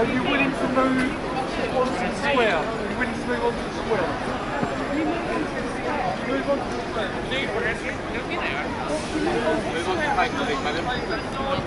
Are you willing to move onto the square? Are you willing to move onto the square? Move onto the square.